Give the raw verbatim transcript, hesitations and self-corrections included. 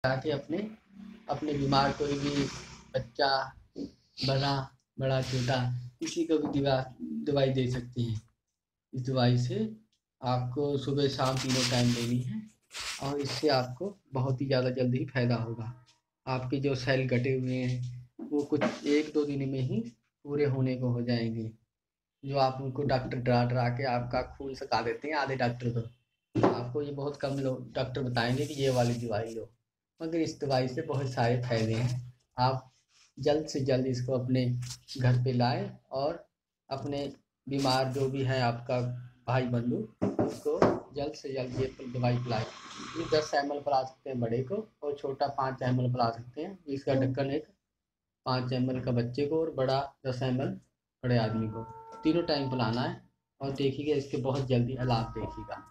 ताकि अपने अपने बीमार कोई भी बच्चा बड़ा बड़ा छोटा किसी को भी दवा दवाई दे सकते हैं। इस दवाई से आपको सुबह शाम तीनों टाइम लेनी है और इससे आपको बहुत ही ज़्यादा जल्दी ही फ़ायदा होगा। आपके जो सेल घटे हुए हैं वो कुछ एक दो दिन में ही पूरे होने को हो जाएंगे। जो आप उनको डॉक्टर डरा डरा के आपका खून सुखा देते हैं आधे डॉक्टर तो आपको ये बहुत कम लोग डॉक्टर बताएंगे कि ये वाली दवाई लो, मगर इस दवाई से बहुत सारे फायदे हैं। आप जल्द से जल्द इसको अपने घर पे लाएं और अपने बीमार जो भी है आपका भाई बंधु उसको जल्द से जल्द ये दवाई पिलाएं। ये दस एम एल पिला सकते हैं बड़े को और छोटा पाँच एम एल पिला सकते हैं। इसका ढक्कन एक पाँच एम एल का बच्चे को और बड़ा दस एम एल बड़े आदमी को, तीनों टाइम पिलाना है और देखिएगा इसके बहुत जल्दी लाभ देखिएगा।